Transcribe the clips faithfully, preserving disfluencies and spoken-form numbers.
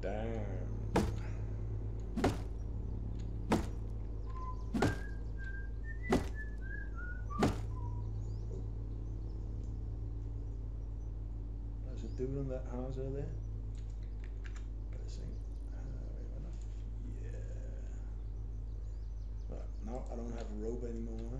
Damn. There's a dude on that house over there. Gotta see. Uh, we have enough. Yeah. Right, now I don't have a rope anymore.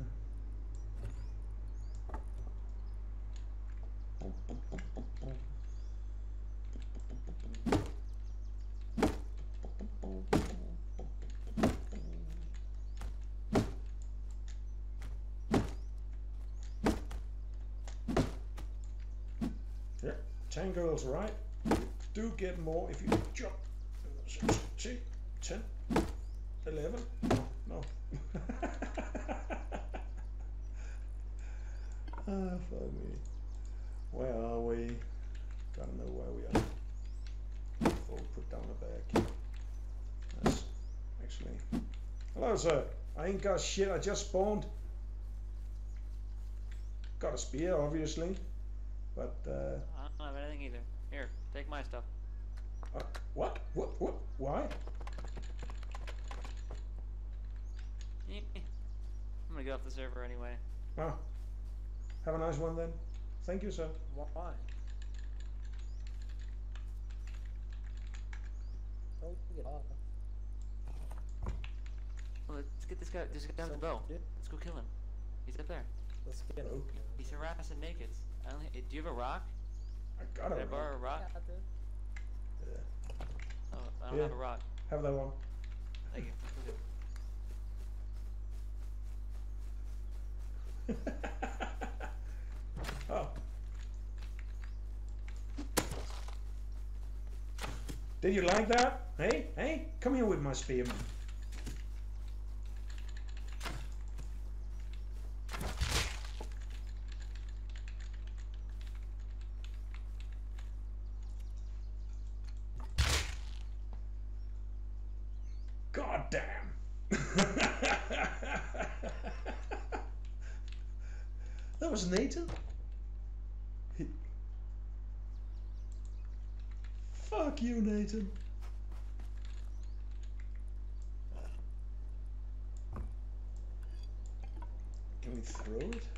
Yeah, ten girls, right? You do get more if you jump. See, ten, eleven. No. Ah, fuck me. Where are we? Gotta know where we are before we put down a bag. That's actually. Hello, sir. I ain't got shit. I just spawned. Got a spear, obviously, but uh, I don't have anything either. Here, take my stuff. uh, what? What? What? Why? I'm gonna get off the server anyway. Ah, have a nice one then. Thank you, sir. Why? Don't get off. Well, let's get this guy. There's a guy with a bow. Let's go kill him. He's up there. Let's get him. Okay. He's harassing nakeds. I only, do you have a rock? I got Can I it. borrow a rock? Yeah, dude. Yeah. Oh, I don't Yeah. have a rock. Have that one. Thank you. Oh. Did you like that? Hey, hey, come here with my spearman. God damn. That was Nathan. He... Fuck you, Nathan. Can we throw it?